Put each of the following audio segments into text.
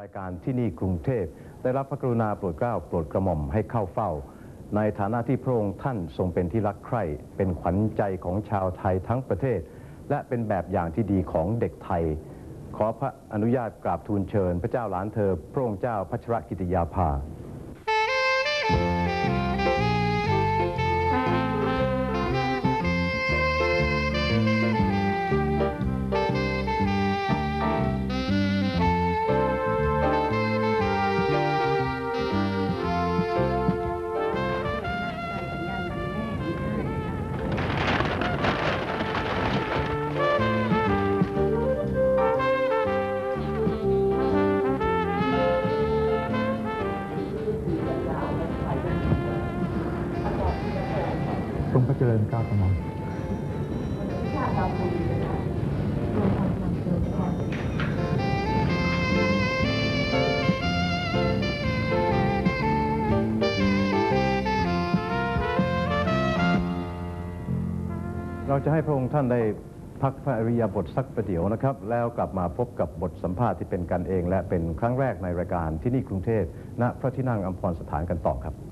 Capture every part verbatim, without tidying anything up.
รายการที่นี่กรุงเทพได้รับพระกรุณาโปรดเกล้าโปรดกระหม่อมให้เข้าเฝ้าในฐานะที่พระองค์ท่านทรงเป็นที่รักใคร่เป็นขวัญใจของชาวไทยทั้งประเทศและเป็นแบบอย่างที่ดีของเด็กไทยขอพระอนุญาตกราบทูลเชิญพระเจ้าหลานเธอพระองค์เจ้าพัชรกิติยาภาทรงพระเจริญเกล้ากระหม่อมเราจะให้พระองค์ท่านได้พักพระอริยบทสักประเดี๋ยวนะครับแล้วกลับมาพบกับบทสัมภาษณ์ที่เป็นกันเองและเป็นครั้งแรกในรายการที่นี่กรุงเทพณพระที่นั่งอัมพรสถานกันต่อครับ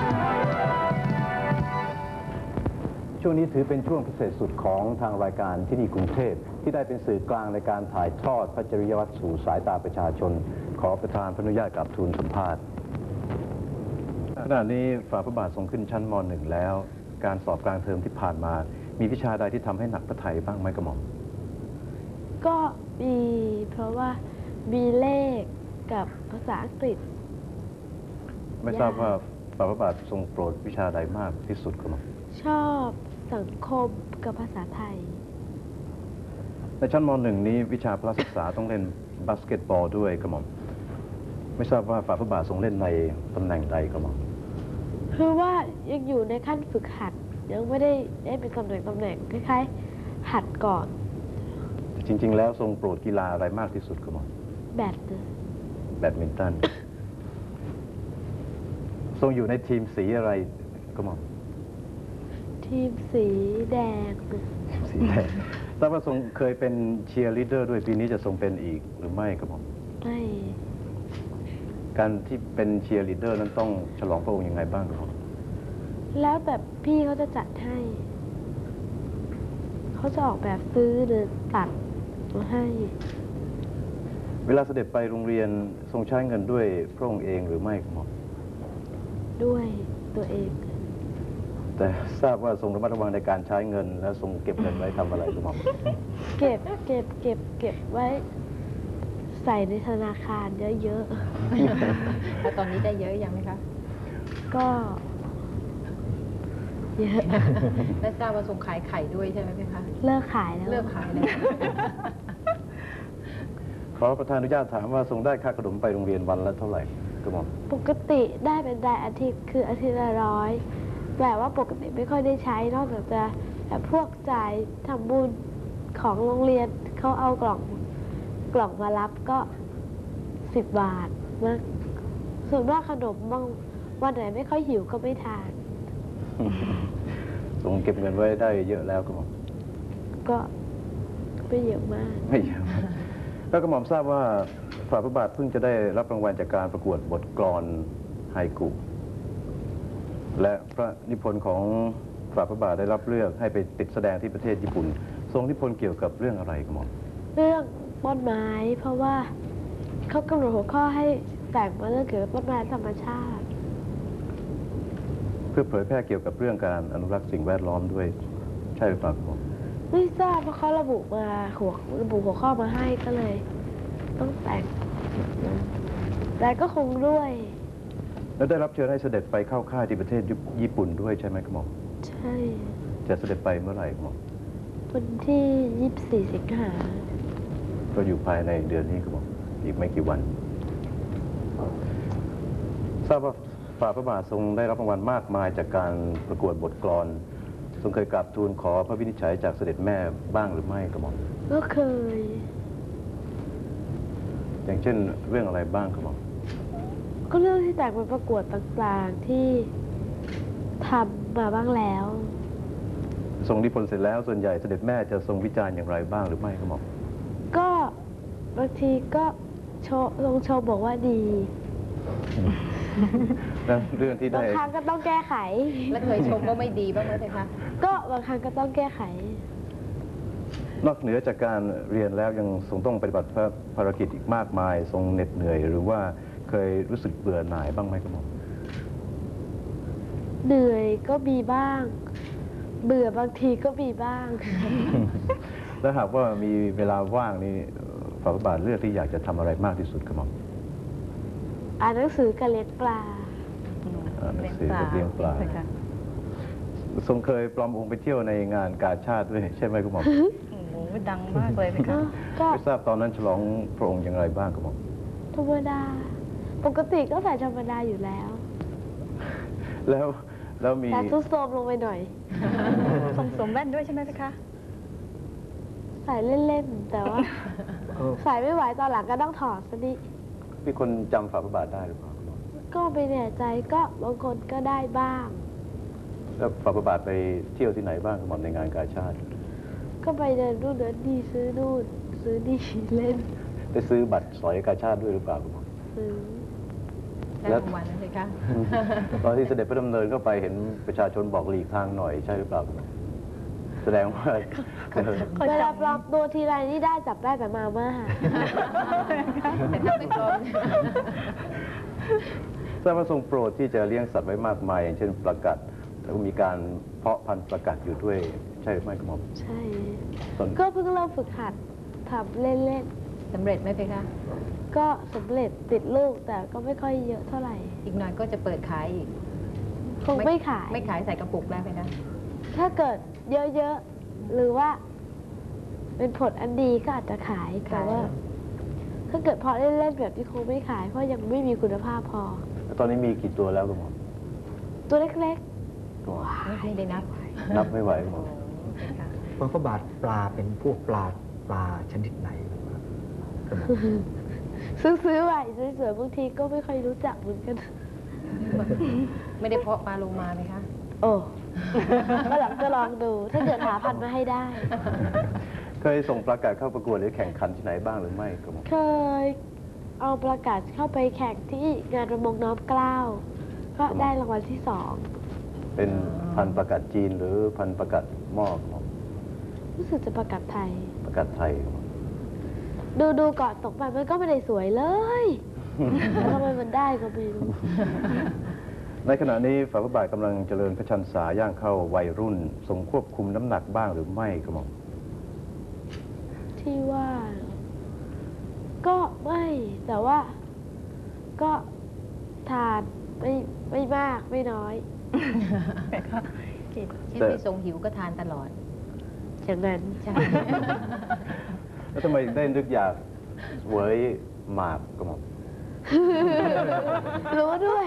ช่วงนี้ถือเป็นช่วงพิเศษสุดของทางรายการที่นี่กรุงเทพที่ได้เป็นสื่อกลางในการถ่ายทอดพระจริยวัตรสู่สายตาประชาชนขอประธานพระอนุญาตกับทูลสัมภาษณ์ขณะนี้ฝ่าพระบาททรงขึ้นชั้นม หนึ่ง แล้วการสอบกลางเทอมที่ผ่านมามีวิชาใดที่ทำให้หนักพระทัยบ้างไหมกระหม่อมก็มีเพราะว่ามีเลขกับภาษาอังกฤษไม่ทราบว่าฝ่าพระบาททรงโปรดวิชาใดมากที่สุดกระหม่อมชอบสังคมกับภาษาไทยในชั้นม หนึ่ง นี้วิชาพละศึกษาต้องเล่นบาสเกตบอลด้วยกระหม่อมไม่ทราบว่าฝ่าพระบาททรงเล่นในตำแหน่งใดกระหม่อมคือว่ายังอยู่ในขั้นฝึกหัดยังไม่ได้ได้เป็นตำแหน่งตำแหน่งคล้ายๆหัดก่อนจริงๆแล้วทรงโปรดกีฬาอะไรมากที่สุดกระหม่อมแบดแบดมินตันทรงอยู่ในทีมสีอะไรกระหม่อมทีมสีแดงสีแดงทราบว่าทรงเคยเป็นเชียร์ลีดเดอร์ด้วยปีนี้จะทรงเป็นอีกหรือไม่กระหม่อมไม่การที่เป็นเชียร์ลีดเดอร์นั้นต้องฉลองพระองค์ยังไงบ้างกระหม่อมแล้วแต่พี่เขาจะจัดให้เขาจะออกแบบซื้อหรือตัดมาให้เวลาเสด็จไปโรงเรียนทรงใช้เงินด้วยพระองค์เองหรือไม่กระหม่อมด้วยตัวเองแต่ทราบว่าทรงระมัดระวังในการใช้เงินและทรงเก็บเงินไว้ทำอะไรกระหม่อมเก็บเก็บเก็บเก็บไว้ใส่ในธนาคารเยอะๆแล้วตอนนี้ได้เยอะยังไหมคะก็เยอะและทราบว่าทรงขายไข่ด้วยใช่ไหมพี่คะเลิกขายแล้วเลิกขายแล้วขอประธานอนุญาตถามว่าทรงได้ค่าขนมไปโรงเรียนวันละเท่าไหร่กระหม่อมปกติได้เป็นรายอาทิตย์คืออาทิตย์ละร้อยแต่ว่าปกติไม่ค่อยได้ใช้นอกจากจะแบบพวกจ่ายทำบุญของโรงเรียนเขาเอากล่องกล่องมารับก็สิบบาทนะส่วนมากขนมบางวันไหนไม่ค่อยหิวก็ไม่ทานทรงเก็บเงินไว้ได้เยอะแล้วกระหม่อมก็ไม่เยอะมากไม่เยอะแล้วกระหม่อมทราบว่าฝ่าพระบาทเพิ่งจะได้รับรางวัลจากการประกวดบทกลอนไฮกุและพระนิพนธ์ของฝ่าพระบาทได้รับเลือกให้ไปติดแสดงที่ประเทศญี่ปุ่นทรงนิพนธ์เกี่ยวกับเรื่องอะไรกระหม่อมเรื่องต้นไม้เพราะว่าเขากำหนดหัวข้อให้แต่งมาเรื่องเกี่ยวกับต้นไม้ธรรมชาติเพื่อเผยแพร่เกี่ยวกับเรื่องการอนุรักษ์สิ่งแวดล้อมด้วยใช่หรือเปล่าครับไม่ทราบเพราะเขาระบุมาหัวระบุหัวข้อมาให้ก็เลยต้องแต่งแต่ก็คงด้วยแล้วได้รับเชิญให้เสด็จไปเข้าค่ายที่ประเทศญี่ปุ่นด้วยใช่ไหมครับหมอใช่จะเสด็จไปเมื่อไหร่ครับหมอวันที่ยี่สิบสี่สิงหาก็อยู่ภายในเดือนนี้ครับหมออีกไม่กี่วันทราบว่าฝ่าพระบาททรงได้รับรางวัลมากมายจากการประกวดบทกลอนทรงเคยกราบทูลขอพระวินิจฉัยจากเสด็จแม่บ้างหรือไม่ครับหมอก็เคยอย่างเช่นเรื่องอะไรบ้างครับหมอก็เรื่องที่แต่งเป็นประกวดต่างๆที่ทำมาบ้างแล้วทรงนิพนธ์เสร็จแล้วส่วนใหญ่เสด็จแม่จะทรงวิจารณ์อย่างไรบ้างหรือไม่ครับหมอก็บางทีก็โชว์ทรงชมบอกว่าดีแล้วเรื่องที่บาได้งครั้งก็ต้องแก้ไขแล้วเคยชมว่าไม่ดีบ้างไหมคะก็บางครั้งก็ต้องแก้ไขนอกเหนือจากการเรียนแล้วยังทรงต้องปฏิบัติภารกิจอีกมากมาย ทรงเหน็ดเหนื่อย หรือว่าเคยรู้สึกเบื่อหน่ายบ้างไหมครับหมอเหนื่อยก็มีบ้าง เบื่อบางทีก็มีบ้างแล้วหากว่ามีเวลาว่างนี่ฝ่าพระบาทเลือกที่อยากจะทำอะไรมากที่สุดครับหมออ่านหนังสือกับเลี้ยงปลาอ่านหนังสือกับเลี้ยงปลา ทรงเคยปลอมองค์ไปเที่ยวในงานกาชาติด้วยใช่ไหมครับหมอโอ้โหดังมากเลยนะคะก็ไม่ทราบตอนนั้นฉลองพระองค์อย่างไรบ้างครับหมอธรรมดา ปกติก็ใส่ธรรมดาอยู่แล้วแล้วแล้วมีแต่ทุดโทรมลงไปหน่อยส่งสวมแว่นด้วยใช่ไหมคะใส่เล่นๆ แต่ว่า ใส่ไม่ไหวตอนหลังก็ต้องถอดซะดิมีคนจำฝ่าพระบาทได้หรือเปล่าครับหมอก็ไม่แน่ใจก็บางคนก็ได้บ้างแล้วฝ่าพระบาทไปเที่ยวที่ไหนบ้างครับหมอในงานกาชาติก็ไปเดินนู่นเดินนี่ซื้อนู่นซื้อนี่เล่นได้ซื้อบัตรสอยกาชาติด้วยหรือเปล่าครับหมอซื้อได้รางวัลนั่นเลยคะตอนที่เสด็จพระดำเนินเข้าไปเห็นประชาชนบอกหลีกทางหน่อยใช่หรือเปล่าครับหมอแสดงว่าเวลาปลอมตัวทีไรนี่ได้จับได้แต่มาม่าแต่ถ้าไม่ปลอมทราบว่าทรงโปรดที่จะเลี้ยงสัตว์ไว้มากมายอย่างเช่นปลากัดแล้วก็มีการเพาะพันธุ์ปลากัดอยู่ด้วยใช่หรือไม่ครับหมอใช่ตอนก็เพิ่งเริ่มฝึกหัดทำเล่นสำเร็จไหมเพคะๆ ก็สำเร็จติดลูกแต่ก็ไม่ค่อยเยอะเท่าไหร่อีกหน่อยก็จะเปิดขายอีกคงไม่ขายไม่ขายใส่กระปุกแล้วเพคะถ้าเกิดเยอะๆ หรือว่า เป็นผลอันดีก็อาจจะขายแต่ว่า ถ้าเกิดพอเล่นๆแบบที่คงไม่ขายเพราะยังไม่มีคุณภาพพอแล้วตอนนี้มีกี่ตัวแล้วครับหมอตัวเล็กตัวไม่ได้นับนับไม่ไหวครับหมอพระพระบาทปลาเป็นพวกปลาปลาชนิดไหนครับๆ ซื้อๆไว้สวยๆบางทีก็ไม่ค่อยรู้จักเหมือนกันไม่ได้เพาะปลาโลมาไหมคะโอ้ก็หลังจะลองดู ถ้าเกิดหาพันธุ์มาให้ได้เคยส่งปลากัดเข้าประกวดหรือแข่งขันที่ไหนบ้างหรือไม่ครับหมอเคยเอาประกาศเข้าไปแข่งที่งานประมงน้อมเกล้า ก็ได้รางวัลที่สองเป็นพันธุ์ปลากัดจีนหรือพันธุ์ปลากัดหม้อครับหมอรู้สึกจะประกาศไทยปลากัดไทยครับหมอดูดูก่อนตกไปมันก็ไม่ได้สวยเลยทำไมมันได้ก็ไม่รู้ในขณะนี้ฝ่าพระบาทกำลังเจริญพระชนษาย่างเข้าวัยรุ่นทรงควบคุมน้ำหนักบ้างหรือไม่ครับหมอที่ว่า ก็ไม่แต่ว่า ก็ทานไม่ไม่มากไม่น้อยเช่นไม่ทรงหิวก็ทานตลอดอย่างนั้นใช่แล้วทำไมได้นึกอยากเวยหมากครับหมอรู้ด้วย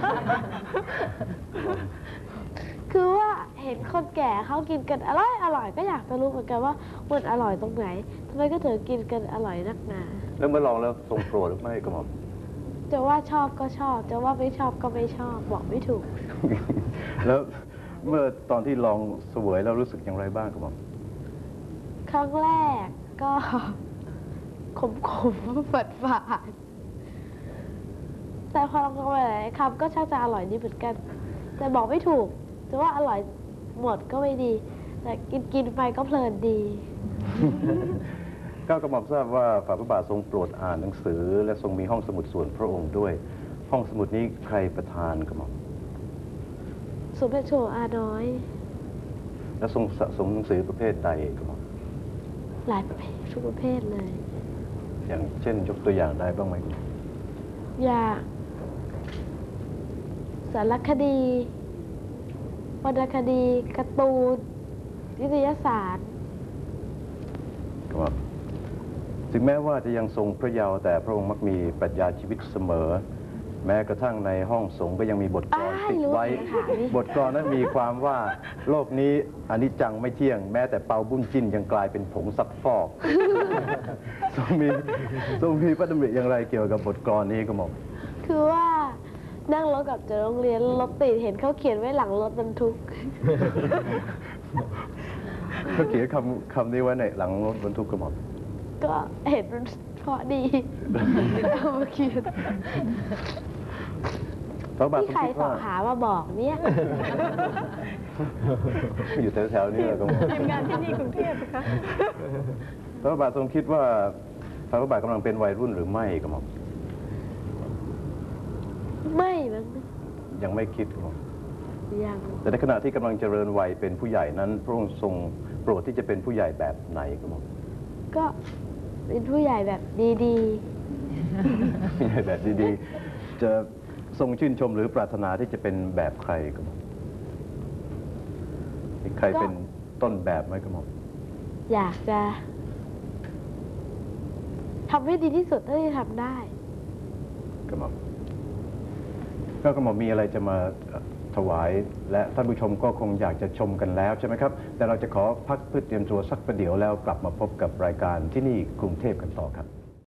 คือว่าเห็นคนแก่เขากินกันอร่อยอร่อยก็อยากจะรู้เหมือนกันว่ามันอร่อยตรงไหนทำไมก็ถึงกินกันอร่อยนักหนาแล้วเมื่อลองแล้วทรงโปรดหรือไม่ครับหมอจะว่าชอบก็ชอบ จะว่าไม่ชอบก็ไม่ชอบ บอกไม่ถูกแล้วเมื่อตอนที่ลองเสวยแล้วรู้สึกอย่างไรบ้างครับหมอครั้งแรกก็ ขมขมๆฝาดฝาดแต่พอลองไปหลายๆคำก็ชักจะอร่อยดีเหมือนกัน แต่บอกไม่ถูก จะว่าอร่อยหมดก็ไม่ดี แต่กินกินไปก็เพลินดีก้าวกระหม่อมทราบว่าฝ่าพระบาททรงโปรดอ่านหนังสือ และทรงมีห้องสมุดส่วนพระองค์ด้วย ห้องสมุดนี้ใครประทานกระหม่อมสมเด็จโชอาน้อยและทรงสะสมหนังสือประเภทใดกระหม่อมหลายประเภททุกประเภทเลยอย่างเช่นยกตัวอย่างได้บ้างไหมอย่างสารคดีวรรณคดีการ์ตูนนิตยสารครับถึงแม้ว่าจะยังทรงพระเยาว์แต่พระองค์มักมีปรัชญาชีวิตเสมอ แม้กระทั่งในห้องสงฆ์ก็ยังมีบทกลอนอ้ายติดรู้ไว้เลยค่ะนี่บทกลอนนั้นมีความว่าโลกนี้อนิจจังไม่เที่ยง แม้แต่เปาบุญจิ้นยังกลายเป็นผงซักฟอก ทรงมีทรงมีพระดำริอย่างไรเกี่ยวกับบทกลอนนี้ครับหมอคือว่านั่งรถกลับจากโรงเรียนรถติดเห็นเขาเขียนไว้หลังรถบรรทุกเขาเขียนคำคำนี้ไว้ในหลังรถบรรทุกกระหม่อมก็เห็นเคราะห์ดีเอามาเขียนพระบาททรที่งใครคิดสอว่าหามาบอกเนี่ยอยู่แถวๆนี้แหละครับทีมงานที่นี่กรุงเทพนะคะพระบาททรงคิดว่าพระบาทกำลังเป็นวัยรุ่นหรือไม่ครับผมไม่มั้งยังไม่คิดครับผมยังแต่ในขณะที่กำลังเจริญวัยเป็นผู้ใหญ่นั้นพระองค์ทรงโปรดที่จะเป็นผู้ใหญ่แบบไหนครับผมก็เป็นผู้ใหญ่แบบดีผู้ใหญ่แบบดีๆจะทรงชื่นชมหรือปรารถนาที่จะเป็นแบบใครครับผมมีใครเป็นต้นแบบไหมครับผมๆ อยากจะทำให้ดีที่สุดเท่าที่ทำได้ครับผมก็กระหม่อมมีอะไรจะมาถวาย และท่านผู้ชมก็คงอยากจะชมกันแล้วใช่ไหมครับ แต่เราจะขอพักเพื่อเตรียมตัวสักประเดี๋ยวแล้วกลับมาพบกับรายการที่นี่กรุงเทพกันต่อครับ